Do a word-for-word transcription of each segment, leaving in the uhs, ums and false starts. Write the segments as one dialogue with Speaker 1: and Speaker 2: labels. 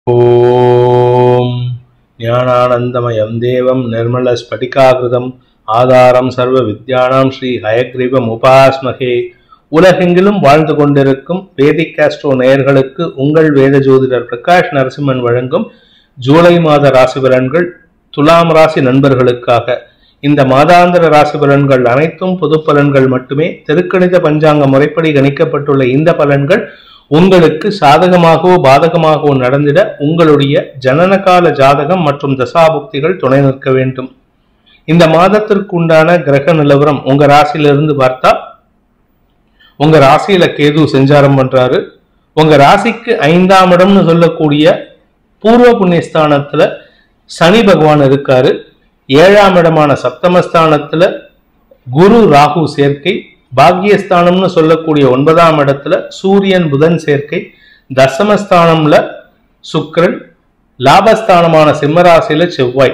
Speaker 1: ஓம் ஞானானந்தமயம் தேவம் நிர்மல ஸ்படிகாகிருதம் ஆதாரம் சர்வ வித்யானாம் ஸ்ரீ ஹயக்ரீவம் உபாஸ்மகே. உலகெங்கிலும் வாழ்ந்து கொண்டிருக்கும் வேதிக் ஆஸ்ட்ரோ நேயர்களுக்கு உங்கள் வேத ஜோதிடர் பிரகாஷ் நரசிம்மன் வழங்கும் ஜூலை மாத ராசி பலன்கள். துலாம் ராசி நண்பர்களுக்காக இந்த மாதாந்திர ராசி பலன்கள் அனைத்தும் பொது பலன்கள் மட்டுமே. திருக்கணித பஞ்சாங்க முறைப்படி கணிக்கப்பட்டுள்ள இந்த பலன்கள் உங்களுக்கு சாதகமாகவோ பாதகமாகவோ நடந்திட உங்களுடைய ஜனனகால ஜாதகம் மற்றும் தசாபுக்திகள் துணை நிற்க வேண்டும். இந்த மாதத்திற்கு உண்டான கிரக நிலவரம் உங்க ராசியிலிருந்து பார்த்தா, உங்க ராசியில கேது செஞ்சாரம் பண்றாரு. உங்க ராசிக்கு ஐந்தாம் இடம்னு சொல்லக்கூடிய பூர்வ புண்ணியஸ்தானத்துல சனி பகவான் இருக்காரு. ஏழாம் இடமான சப்தமஸ்தானத்துல குரு ராகு சேர்க்கை, பாக்யஸ்தானம்னு சொல்லக்கூடிய ஒன்பதாம் இடத்துல சூரியன் புதன் சேர்க்கை, தசமஸ்தானம்ல சுக்கிரன், லாபஸ்தானமான சிம்மராசியில செவ்வாய்.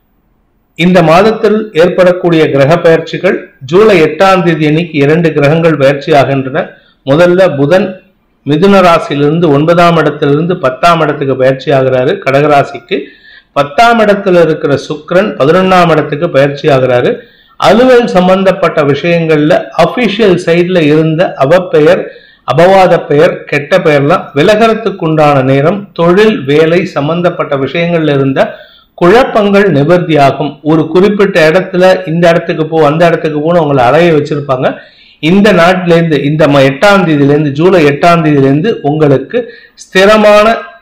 Speaker 1: இந்த மாதத்தில் ஏற்படக்கூடிய கிரக பயிற்சிகள் ஜூலை எட்டாம் தேதி அன்னைக்கு இரண்டு கிரகங்கள் பயிற்சி ஆகின்றன. முதல்ல புதன் மிதுன ராசியிலிருந்து ஒன்பதாம் இடத்திலிருந்து பத்தாம் இடத்துக்கு பயிற்சி ஆகிறாரு கடகராசிக்கு. பத்தாம் இடத்துல இருக்கிற சுக்கிரன் பதினொன்னாம் இடத்துக்கு பயிற்சி ஆகிறாரு. அலுவல் சம்பந்தப்பட்ட விஷயங்கள்ல அபிஷியல் சைட்ல இருந்த அவப்பெயர், அபவாத பெயர், கெட்ட பெயர்லாம் விலகறதுக்கு உண்டான நேரம். தொழில் வேலை சம்பந்தப்பட்ட விஷயங்கள்ல இருந்த குழப்பங்கள் நிவர்த்தியாகும். ஒரு குறிப்பிட்ட இடத்துல இந்த இடத்துக்கு போ அந்த இடத்துக்கு போன்னு உங்களை அலைய வச்சிருப்பாங்க. இந்த நாட்டில இருந்து இந்த எட்டாம் தேதியில இருந்து ஜூலை எட்டாம் தேதியில இருந்து உங்களுக்கு ஸ்திரமான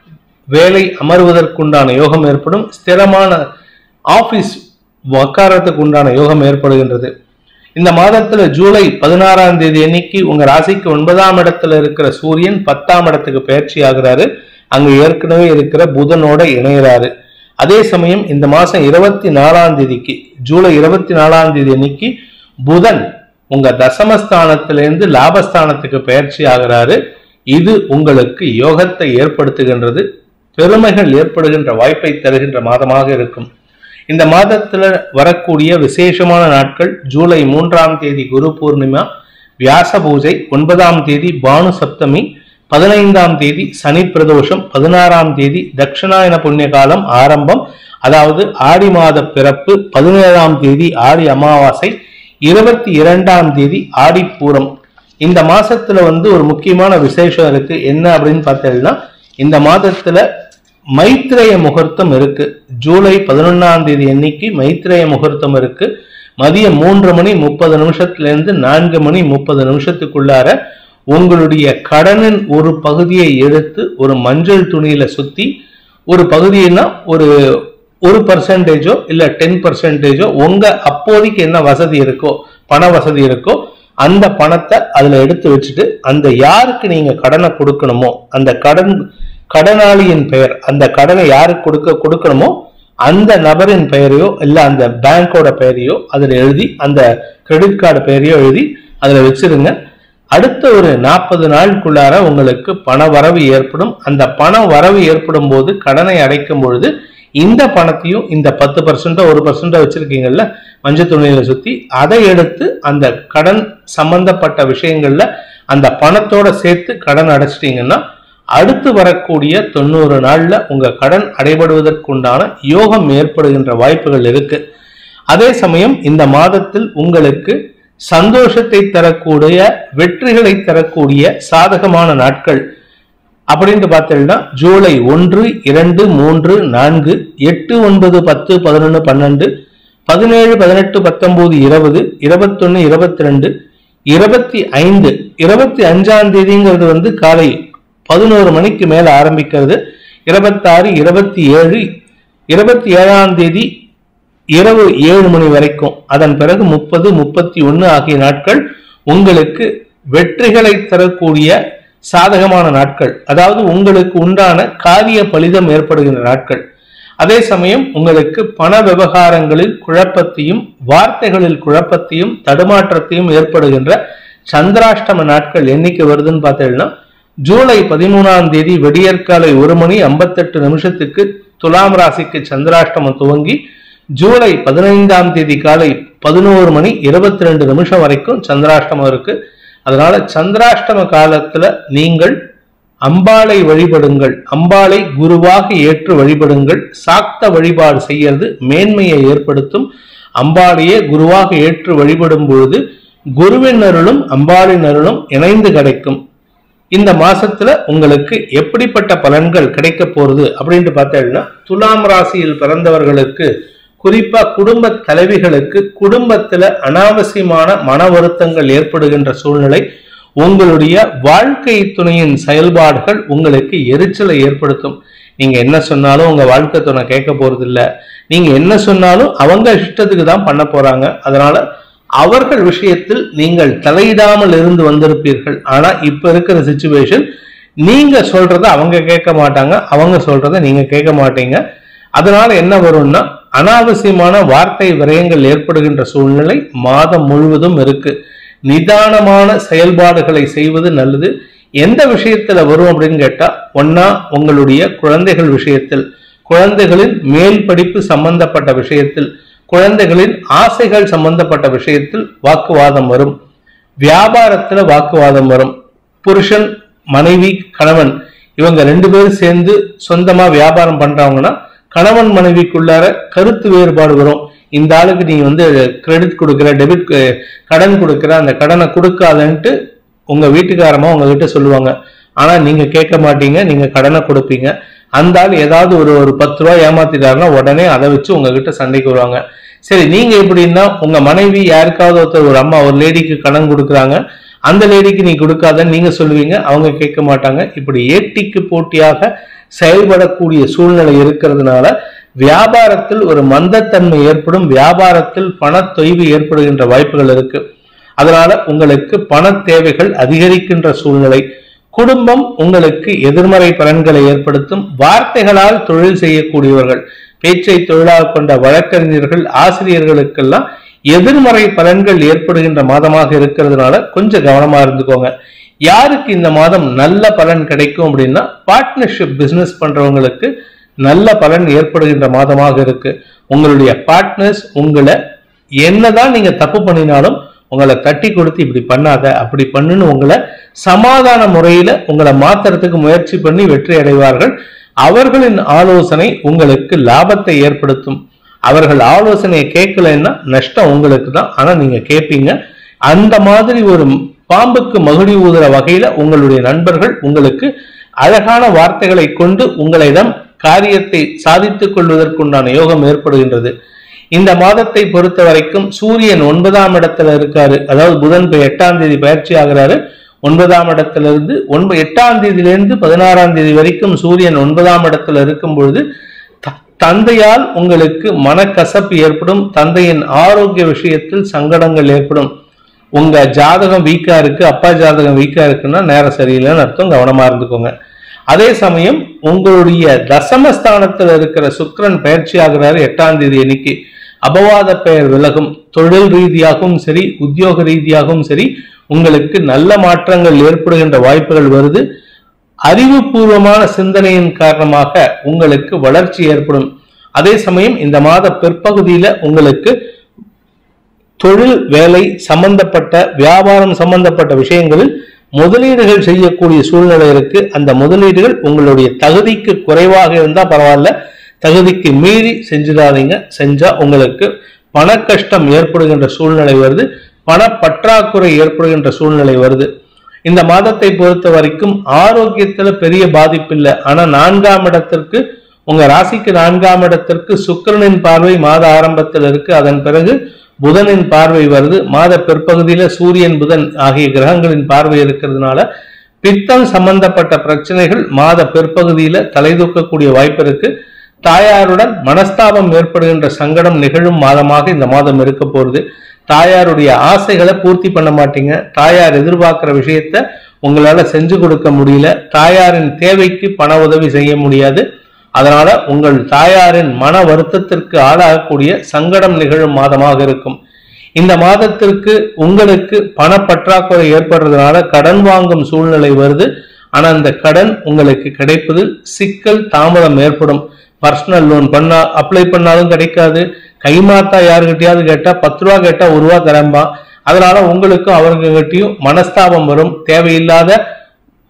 Speaker 1: வேலை அமர்வதற்குண்டான யோகம் ஏற்படும். ஸ்திரமான ஆபீஸ் வக்காரத்துக்கு உண்டான யோகம் ஏற்படுகின்றது. இந்த மாதத்துல ஜூலை பதினாறாம் தேதி அன்னைக்கு உங்க ராசிக்கு ஒன்பதாம் இடத்துல இருக்கிற சூரியன் பத்தாம் இடத்துக்கு பயிற்சி ஆகிறாரு. அங்க ஏற்கனவே இருக்கிற புதனோட இணைகிறாரு. அதே சமயம் இந்த மாசம் இருபத்தி நாலாம் தேதிக்கு ஜூலை இருபத்தி நாலாம் தேதி அன்னைக்கு புதன் உங்க தசமஸ்தானத்திலிருந்து லாபஸ்தானத்துக்கு பயிற்சி ஆகிறாரு. இது உங்களுக்கு யோகத்தை ஏற்படுத்துகின்றது. பெருமைகள் ஏற்படுகின்ற வாய்ப்பை தருகின்ற மாதமாக இருக்கும். இந்த மாதத்துல வரக்கூடிய விசேஷமான நாட்கள் ஜூலை மூன்றாம் தேதி குரு பூர்ணிமா, வியாச பூஜை, ஒன்பதாம் தேதி பானு சப்தமி, பதினைந்தாம் தேதி சனி பிரதோஷம், பதினாறாம் தேதி தட்சிணாயன புண்ணிய காலம் ஆரம்பம், அதாவது ஆடி மாத பிறப்பு, பதினேழாம் தேதி ஆடி அமாவாசை, இருபத்தி இரண்டாம் தேதி ஆடி பூரம். இந்த மாசத்துல வந்து ஒரு முக்கியமான விசேஷம் இருக்கு. என்ன அப்படின்னு பார்த்தீங்கன்னா, இந்த மாதத்துல மைத்ரேய முகூர்த்தம் இருக்கு. ஜூலை பதினொன்னாம் தேதி அன்னைக்கு மைத்ரேய முகூர்த்தம் இருக்கு. மதியம் மூன்று மணி முப்பது நிமிஷத்துல இருந்து நான்கு மணி முப்பது நிமிஷத்துக்குள்ளார உங்களுடைய கடனின் ஒரு பகுதியை எடுத்து ஒரு மஞ்சள் துணியில சுத்தி, ஒரு பகுதினா ஒரு ஒரு பர்சன்டேஜோ இல்ல டென் பர்சன்டேஜோ உங்க அப்போதைக்கு என்ன வசதி இருக்கோ, பண வசதி இருக்கோ, அந்த பணத்தை அதுல எடுத்து வச்சுட்டு அந்த யாருக்கு நீங்க கடனை கொடுக்கணுமோ அந்த கடன் கடனாளியின் பெயர், அந்த கடனை யாருக்கு கொடுக்க கொடுக்கணுமோ அந்த நபரின் பெயரையோ இல்ல அந்த பேங்கோட பெயரையோ அதுல எழுதி, அந்த கிரெடிட் கார்டு பெயரையோ எழுதி அதுல வச்சிருங்க. அடுத்த ஒரு நாற்பது நாளுக்குள்ளார உங்களுக்கு பண வரவு ஏற்படும். அந்த பண வரவு ஏற்படும் போது கடனை அடைக்கும் பொழுது இந்த பணத்தையும் இந்த பத்து பர்சன்டோ ஒரு பர்சன்டோ வச்சிருக்கீங்கல்ல மஞ்சள் துணியில சுத்தி, அதை எடுத்து அந்த கடன் சம்பந்தப்பட்ட விஷயங்கள்ல அந்த பணத்தோட சேர்த்து கடன் அடைச்சிட்டீங்கன்னா அடுத்து வரக்கூடிய தொண்ணூறு நாள்ல உங்க கடன் அடைபடுவதற்குண்டான யோகம் ஏற்படுகின்ற வாய்ப்புகள் இருக்கு. அதே சமயம் இந்த மாதத்தில் உங்களுக்கு சந்தோஷத்தை தரக்கூடிய, வெற்றிகளை தரக்கூடிய சாதகமான நாட்கள் அப்படின்னு பார்த்தீங்கன்னா ஜூலை ஒன்று, இரண்டு, மூன்று, நான்கு, எட்டு, ஒன்பது, பத்து, பதினொன்னு, பன்னெண்டு, பதினேழு, பதினெட்டு, பத்தொன்பது, இருபது, இருபத்தொன்னு, இருபத்தி ரெண்டு, இருபத்தி ஐந்து, இருபத்தி அஞ்சாம் தேதிங்கிறது வந்து காலை பதினோரு மணிக்கு மேல ஆரம்பிக்கிறது. இருபத்தாறு, இருபத்தி ஏழு, இருபத்தி ஏழாம் தேதி இரவு ஏழு மணி வரைக்கும். அதன் பிறகு முப்பது, முப்பத்தி ஒன்னு ஆகிய நாட்கள் உங்களுக்கு வெற்றிகளை தரக்கூடிய சாதகமான நாட்கள். அதாவது உங்களுக்கு உண்டான காரிய பலிதம் ஏற்படுகின்ற நாட்கள். அதே சமயம் உங்களுக்கு பண விவகாரங்களில் குழப்பத்தையும் வார்த்தைகளில் குழப்பத்தையும் தடுமாற்றத்தையும் ஏற்படுகின்ற சந்திராஷ்டம நாட்கள் என்னைக்கு வருதுன்னு பார்த்தீங்கன்னா ஜூலை பதிமூணாம் தேதி விடியற்காலை ஒரு மணி ஐம்பத்தி எட்டு நிமிஷத்துக்கு துலாம் ராசிக்கு சந்திராஷ்டமம் துவங்கி ஜூலை பதினைந்தாம் தேதி காலை பதினோரு மணி இருபத்தி ரெண்டு நிமிஷம் வரைக்கும் சந்திராஷ்டமம் இருக்கு. அதனால சந்திராஷ்டம காலத்துல நீங்கள் அம்பாளை வழிபடுங்கள். அம்பாளை குருவாக ஏற்று வழிபடுங்கள். சாக்த வழிபாடு செய்யறது மேன்மையை ஏற்படுத்தும். அம்பாளையே குருவாக ஏற்று வழிபடும் பொழுது குருவின் அருளும் அம்பாளின் அருளும் இணைந்து கிடைக்கும். இந்த மாசத்துல உங்களுக்கு எப்படிப்பட்ட பலன்கள் கிடைக்க போறது அப்படின்ட்டு பார்த்தீங்கன்னா, துலாம் ராசியில் பிறந்தவர்களுக்கு, குறிப்பா குடும்ப தலைவிகளுக்கு குடும்பத்துல அனாவசியமான மன வருத்தங்கள் ஏற்படுகின்ற சூழ்நிலை, உங்களுடைய வாழ்க்கை துணையின் செயல்பாடுகள் உங்களுக்கு எரிச்சலை ஏற்படுத்தும். நீங்க என்ன சொன்னாலும் உங்க வாழ்க்கை துணை கேட்க போறது இல்ல. நீங்க என்ன சொன்னாலும் அவங்க இஷ்டத்துக்கு தான் பண்ண போறாங்க. அதனால அவர்கள் விஷயத்தில் நீங்கள் தலையிடாமல் இருந்து வந்திருப்பீர்கள். ஆனா இப்ப இருக்கிற சிச்சுவேஷன், நீங்க சொல்றத அவங்க கேட்க மாட்டாங்க, அவங்க சொல்றத நீங்க கேட்க மாட்டீங்க. அதனால என்ன வரும்னா, அனாவசியமான வார்த்தை விரயங்கள் ஏற்படுகின்ற சூழ்நிலை மாதம் முழுவதும் இருக்கு. நிதானமான செயல்பாடுகளை செய்வது நல்லது. எந்த விஷயத்துல வரும் அப்படின்னு கேட்டா, ஒன்னா உங்களுடைய குழந்தைகள் விஷயத்தில், குழந்தைகளின் மேல் படிப்பு சம்பந்தப்பட்ட விஷயத்தில், குழந்தைகளின் ஆசைகள் சம்பந்தப்பட்ட விஷயத்தில் வாக்குவாதம் வரும். வியாபாரத்துல வாக்குவாதம் வரும். புருஷன், மனைவி, கணவன் இவங்க ரெண்டு பேரும் சேர்ந்து சொந்தமா வியாபாரம் பண்றவங்கன்னா கணவன் மனைவிக்குள்ளார கருத்து வேறுபாடு வரும். இந்த ஆளுக்கு நீ வந்து கிரெடிட் கொடுக்குற, டெபிட் கடன் கொடுக்குற, அந்த கடனை கொடுக்காதன்ட்டு உங்க வீட்டுக்காரமா உங்ககிட்ட சொல்லுவாங்க. ஆனா நீங்க கேட்க மாட்டீங்க, நீங்க கடனை கொடுப்பீங்க. அந்த ஆள் ஏதாவது ஒரு ஒரு பத்து ரூபாய் ஏமாத்திட்டாருன்னா உடனே அதை வச்சு உங்ககிட்ட சண்டைக்கு வருவாங்க. சரி, நீங்க எப்படின்னா, உங்க மனைவி யாருக்காவது ஒருத்தர், ஒரு அம்மா ஒரு லேடிக்கு கடன் கொடுக்குறாங்க, அந்த லேடிக்கு நீ கொடுக்காதன்னு நீங்க சொல்லுவீங்க, அவங்க கேட்க மாட்டாங்க. இப்படி ஏட்டிக்கு போட்டியாக செயல்படக்கூடிய சூழ்நிலை இருக்கிறதுனால வியாபாரத்தில் ஒரு மந்தத்தன்மை ஏற்படும். வியாபாரத்தில் பண தொய்வு ஏற்படுகின்ற வாய்ப்புகள் இருக்கு. அதனால உங்களுக்கு பண தேவைகள் அதிகரிக்கின்ற சூழ்நிலை. குடும்பம் உங்களுக்கு எதிர்மறை பலன்களை ஏற்படுத்தும். வார்த்தைகளால் தொழில் செய்யக்கூடியவர்கள், பேச்சை தொழிலாக கொண்ட வழக்கறிஞர்கள், ஆசிரியர்களுக்கெல்லாம் எதிர்மறை பலன்கள் ஏற்படுகின்ற மாதமாக இருக்கிறதுனால கொஞ்சம் கவனமா இருந்துக்கோங்க. யாருக்கு இந்த மாதம் நல்ல பலன் கிடைக்கும் அப்படின்னா, பார்ட்னர்ஷிப் பிசினஸ் பண்றவங்களுக்கு நல்ல பலன் ஏற்படுகின்ற மாதமாக இருக்கு. உங்களுடைய பார்ட்னர்ஸ் உங்களை என்னதான் நீங்க தப்பு பண்ணினாலும் உங்களை தட்டி கொடுத்து இப்படி பண்ணாத, அப்படி பண்ணுன்னு உங்களை சமாதான முறையில உங்களை மாத்துறதுக்கு முயற்சி பண்ணி வெற்றி அடைவார்கள். அவர்களின் ஆலோசனை உங்களுக்கு லாபத்தை ஏற்படுத்தும். அவர்கள் ஆலோசனையை கேட்கலன்னா நஷ்டம் உங்களுக்கு தான், ஆனா நீங்க கேட்பீங்க. அந்த மாதிரி ஒரு பாம்புக்கு மகுடி ஊதுற வகையில உங்களுடைய நண்பர்கள் உங்களுக்கு அழகான வார்த்தைகளை கொண்டு உங்களிடம் காரியத்தை சாதித்துக் கொள்வதற்குண்டான யோகம் ஏற்படுகின்றது. இந்த மாதத்தை பொறுத்த வரைக்கும் சூரியன் ஒன்பதாம் இடத்துல இருக்காரு. அதாவது புதன் எட்டாம் தேதி பயிற்சி ஆகிறாரு. ஒன்பதாம் இடத்துல இருந்து ஒன்பது எட்டாம் தேதியிலிருந்து பதினாறாம் தேதி வரைக்கும் சூரியன் ஒன்பதாம் இடத்துல இருக்கும் பொழுது தந்தையால் உங்களுக்கு மனக்கசப்பு ஏற்படும். தந்தையின் ஆரோக்கிய விஷயத்தில் சங்கடங்கள் ஏற்படும். உங்க ஜாதகம் வீக்கா இருக்கு, அப்பா ஜாதகம் வீக்கா இருக்குன்னா நேரம் சரியில்லைன்னு அர்த்தம். கவனமா இருந்துக்கோங்க. அதே சமயம் உங்களுடைய தசமஸ்தானத்தில் இருக்கிற சுக்கிரன் பயிற்சி ஆகிறாரு எட்டாம் தேதி அன்னைக்கு. அபவாத பெயர் விலகும். தொழில் ரீதியாகவும் சரி, உத்தியோக ரீதியாகவும் சரி, உங்களுக்கு நல்ல மாற்றங்கள் ஏற்படுகின்ற வாய்ப்புகள் வருது. அறிவுபூர்வமான சிந்தனையின் காரணமாக உங்களுக்கு வளர்ச்சி ஏற்படும். அதே சமயம் இந்த மாத பிற்பகுதியில உங்களுக்கு தொழில், வேலை சம்பந்தப்பட்ட, வியாபாரம் சம்பந்தப்பட்ட விஷயங்களில் முதலீடுகள் செய்யக்கூடிய சூழ்நிலை இருக்கு. அந்த முதலீடுகள் உங்களுடைய தகுதிக்கு குறைவாக இருந்தா பரவாயில்ல, தகுதிக்கு மீறி செஞ்சிடாதீங்க. செஞ்சா உங்களுக்கு பண கஷ்டம் ஏற்படுகின்ற சூழ்நிலை வருது, பண பற்றாக்குறை ஏற்படுகின்ற சூழ்நிலை வருது. இந்த மாதத்தை பொறுத்த வரைக்கும் ஆரோக்கியத்துல பெரிய பாதிப்பு இல்லை. ஆனா நான்காம் இடத்திற்கு, உங்க ராசிக்கு நான்காம் இடத்திற்கு சுக்கிரனின் பார்வை மாத ஆரம்பத்தில் இருக்கு. அதன் பிறகு புதனின் பார்வை வருது. மாத பிற்பகுதியில சூரியன், புதன் ஆகிய கிரகங்களின் பார்வை இருக்கிறதுனால பித்தம் சம்பந்தப்பட்ட பிரச்சனைகள் மாத பிற்பகுதியில தலை தூக்கக்கூடிய வாய்ப்பு இருக்கு. தாயாருடன் மனஸ்தாபம் ஏற்படுகின்ற சங்கடம் நிகழும் மாதமாக இந்த மாதம் இருக்க போகுது. தாயாருடைய ஆசைகளை பூர்த்தி பண்ண மாட்டீங்க. தாயார் எதிர்பார்க்கிற விஷயத்த உங்களால செஞ்சு கொடுக்க முடியல. தாயாரின் தேவைக்கு பண உதவி செய்ய முடியாது. அதனால உங்கள் தாயாரின் மன வருத்தத்திற்கு ஆளாகக்கூடிய சங்கடம் நிகழும் மாதமாக இருக்கும். இந்த மாதத்திற்கு உங்களுக்கு பண பற்றாக்குறை ஏற்படுறதுனால கடன் வாங்கும் சூழ்நிலை வருது. ஆனா அந்த கடன் உங்களுக்கு கிடைப்பதில் சிக்கல், தாமதம் ஏற்படும். பர்சனல் லோன் பண்ணா அப்ளை பண்ணாலும் கிடைக்காது. கைமாத்தா யாருக்கிட்டையாவது கேட்டா பத்து ரூபா கேட்டா ஒரு ரூபா தரம்பா. அதனால உங்களுக்கும் அவர்கிட்டையும் மனஸ்தாபம் வரும். தேவையில்லாத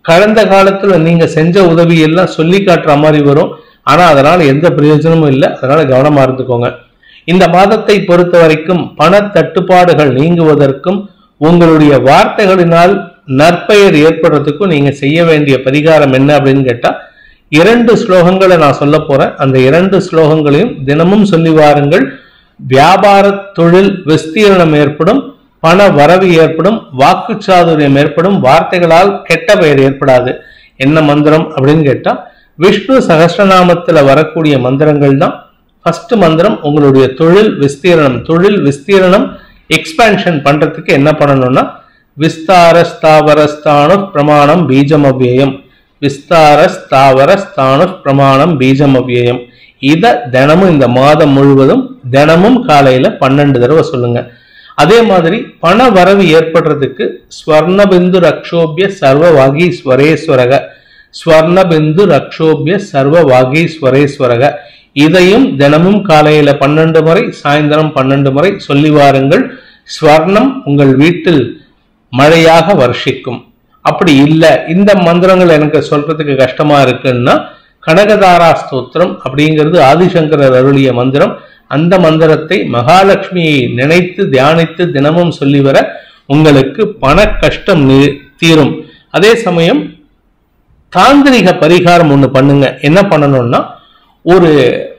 Speaker 1: கடந்த காலத்துல நீங்க செஞ்ச உதவி எல்லாம் சொல்லி காட்டுற மாதிரி வரும். ஆனா அதனால எந்த பிரயோஜனமும் இல்லை. அதனால கவனமா இருந்துக்கோங்க. இந்த மாதத்தை பொறுத்த வரைக்கும் பண தட்டுப்பாடுகள் நீங்குவதற்கும் உங்களுடைய வார்த்தைகளினால் நற்பெயர் ஏற்படுறதுக்கும் நீங்க செய்ய வேண்டிய பரிகாரம் என்ன அப்படின்னு கேட்டா, இரண்டு ஸ்லோகங்களை நான் சொல்ல போறேன். அந்த இரண்டு ஸ்லோகங்களையும் தினமும் சொல்லி வாருங்கள். வியாபார தொழில் விஸ்தீரணம் ஏற்படும், பண வரவு ஏற்படும், வாக்கு சாதுரியம் ஏற்படும், வார்த்தைகளால் கெட்ட பெயர் ஏற்படாது. என்ன மந்திரம் அப்படின்னு கேட்டா, விஷ்ணு சகஸ்ரநாமத்துல வரக்கூடிய மந்திரங்கள் தான். ஃபர்ஸ்ட் மந்திரம் உங்களுடைய தொழில் விஸ்தீரணம். தொழில் விஸ்தீரணம் எக்ஸ்பான்ஷன் பண்றதுக்கு என்ன பண்ணணும்னா, விஸ்தார ஸ்தாவர ஸ்தானு பிரமாணம் பீஜம் அவ்யயம். விஸ்தார ஸ்தாவர ஸ்தானு பிரமாணம் பீஜம் அவ்யயம். இதை தினமும் இந்த மாதம் முழுவதும் தினமும் காலையில பன்னெண்டு தடவை சொல்லுங்க. அதே மாதிரி பண வரவு ஏற்படுறதுக்கு ஸ்வர்ணபிந்து ரக்ஷோபிய சர்வ வாகீஸ்வரேஸ்வரக. ஸ்வர்ணபிந்து ரக்ஷோபிய சர்வ வாகீஸ்வரேஸ்வரக. இதையும் தினமும் காலையில பன்னெண்டு முறை, சாயந்தரம் பன்னெண்டு முறை சொல்லி வாருங்கள். ஸ்வர்ணம் உங்கள் வீட்டில் மழையாக வர்ஷிக்கும். அப்படி இல்லை, இந்த மந்திரங்கள் எனக்கு சொல்றதுக்கு கஷ்டமா இருக்குன்னா, கனகதாரா ஸ்தோத்திரம் அப்படிங்கிறது ஆதிசங்கரர் அருளிய மந்திரம். அந்த மந்திரத்தை மகாலட்சுமியை நினைத்து தியானித்து தினமும் சொல்லி வர உங்களுக்கு பண கஷ்டம் தீரும். அதே சமயம் தாந்திரிக பரிகாரம் ஒண்ணு பண்ணுங்க. என்ன பண்ணணும்னா, ஒரு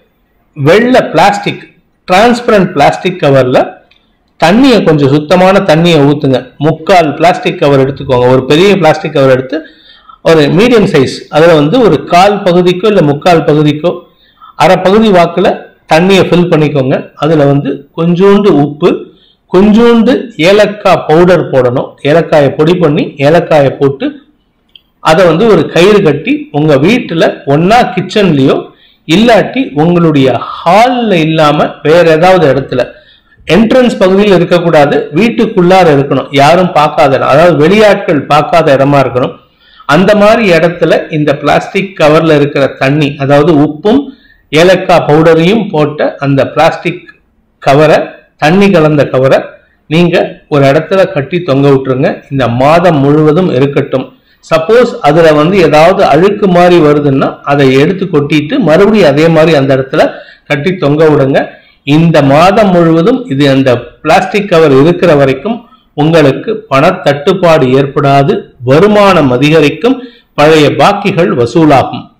Speaker 1: வெள்ளை பிளாஸ்டிக் டிரான்ஸ்பரண்ட் பிளாஸ்டிக் கவர்ல தண்ணியை, கொஞ்சம் சுத்தமான தண்ணியை ஊத்துங்க. முக்கால் பிளாஸ்டிக் கவர் எடுத்துக்கோங்க. ஒரு பெரிய பிளாஸ்டிக் கவர் எடுத்து ஒரு மீடியம் சைஸ், அதுல வந்து ஒரு கால் பகுதிக்கோ இல்லை முக்கால் பகுதிக்கோ அரை பகுதி வாக்குல தண்ணியை ஃபில் பண்ணிக்கோங்க. அதுல வந்து கொஞ்சோண்டு உப்பு, கொஞ்சோண்டு ஏலக்காய் பவுடர் போடணும். ஏலக்காயை பொடி பண்ணி ஏலக்காயை போட்டு அதை வந்து ஒரு கயிறு கட்டி உங்க வீட்டுல ஒன்னா கிச்சன்லயோ இல்லாட்டி உங்களுடைய ஹால்ல இல்லாம வேற ஏதாவது இடத்துல, என்ட்ரன்ஸ் பகுதியில் இருக்கக்கூடாது, வீட்டுக்குள்ளார இருக்கணும், யாரும் பார்க்காத இடம், அதாவது வெளியாட்கள் பார்க்காத இடமா இருக்கணும். அந்த மாதிரி இடத்துல இந்த பிளாஸ்டிக் கவர்ல இருக்கிற தண்ணி, அதாவது உப்பும் ஏலக்காய் பவுடரையும் போட்ட அந்த பிளாஸ்டிக் கவரை, தண்ணி கலந்த கவரை நீங்க ஒரு இடத்துல கட்டி தொங்க விட்டுருங்க. இந்த மாதம் முழுவதும் இருக்கட்டும். சப்போஸ் அதுல வந்து ஏதாவது அழுக்கு மாதிரி வருதுன்னா அதை எடுத்து கொட்டிட்டு மறுபடியும் அதே மாதிரி அந்த இடத்துல கட்டி தொங்க விடுங்க. இந்த மாதம் முழுவதும் இது அந்த பிளாஸ்டிக் கவர் இருக்கிற வரைக்கும் உங்களுக்கு பண தட்டுப்பாடு ஏற்படாது, வருமானம் அதிகரிக்கும், பழைய பாக்கிகள் வசூலாகும்.